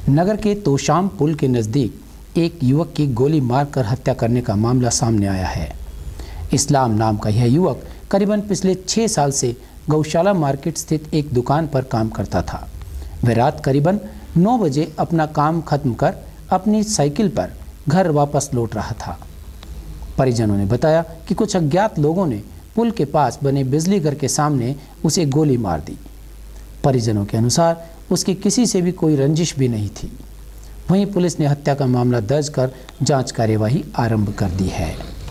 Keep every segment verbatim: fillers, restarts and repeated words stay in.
नगर के तोशाम पुल के नज़दीक एक युवक की गोली मारकर हत्या करने का मामला सामने आया है। इस्लाम नाम का यह युवक करीबन पिछले छः साल से गौशाला मार्केट स्थित एक दुकान पर काम करता था। वह रात करीबन नौ बजे अपना काम खत्म कर अपनी साइकिल पर घर वापस लौट रहा था। परिजनों ने बताया कि कुछ अज्ञात लोगों ने पुल के पास बने बिजली घर के सामने उसे गोली मार दी। परिजनों के अनुसार उसकी किसी से भी कोई रंजिश भी नहीं थी। वहीं पुलिस ने हत्या का मामला दर्ज कर जांच कार्यवाही आरंभ कर दी है।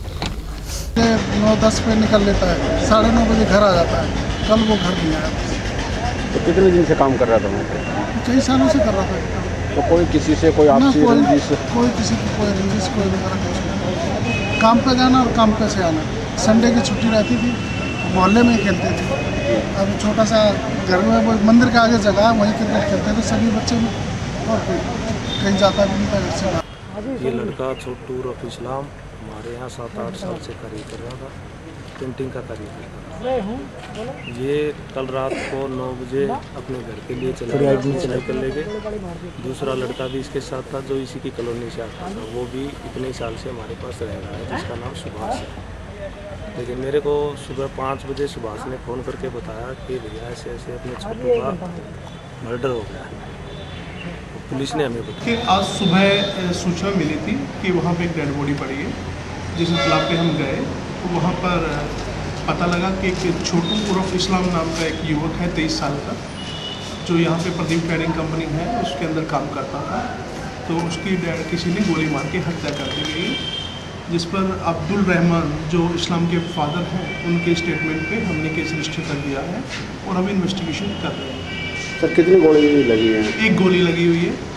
नौ दस पे निकल लेता है, साढ़े नौ बजे घर आ जाता है। कल वो घर नहीं आया। तो कितने दिन से काम कर रहा था वहाँ? कई सालों से कर रहा था। तो कोई किसी से कोई आपसी रंजिश? कोई किसी की कोई रंजिश कोई वगैरह कुछ नहीं। काम पे जाना और काम पे से आना। संडे की छुट्टी रहती थी, मोहल्ले में ही खेलते थे। अब छोटा सा घर में वो मंदिर के आगे जगह है, वहीं क्रिकेट खेलते थे सभी बच्चे में, और कोई कहीं जाता भी नहीं था घर से। ये लड़का छोटू रफ़ इस्लाम हमारे यहाँ सात आठ साल से कार्य कर रहा था, पेंटिंग का कार्य कर रहा था। ये कल रात को नौ बजे अपने घर के लिए चला गया साइकिल लेके। दूसरा लड़का भी इसके साथ था जो इसी की कॉलोनी से आता था, वो भी इतने साल से हमारे पास रह रहा है, जिसका नाम सुभाष है। लेकिन मेरे को सुबह पाँच बजे सुभाष ने फ़ोन करके बताया कि भैया ऐसे ऐसे अपने छोटू का मर्डर हो गया है। पुलिस ने हमें बताया कि आज सुबह सूचना मिली थी कि वहाँ पे एक डेड बॉडी पड़ी है। जिस इतला पे हम गए तो वहाँ पर पता लगा कि एक छोटू उर्फ इस्लाम नाम का एक युवक है तेईस साल का, जो यहाँ पे प्रदीप ट्रेडिंग कंपनी है उसके अंदर काम करता था। तो उसकी डेड किसी ने गोली मार के हत्या कर दी गई, जिस पर अब्दुल रहमान जो इस्लाम के फादर हैं उनके स्टेटमेंट पे हमने केस रजिस्टर कर दिया है और हम इन्वेस्टिगेशन कर रहे हैं। सर कितनी गोली लगी है? एक गोली लगी हुई है।